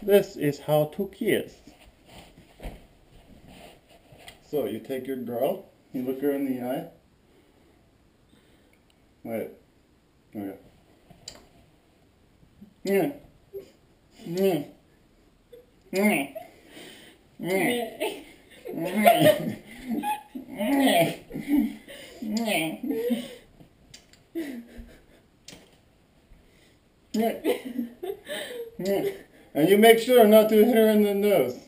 This is how to kiss. So you take your girl, you look her in the eye. Wait. Okay. Yeah. Yeah. Yeah. And you make sure not to hit her in the nose.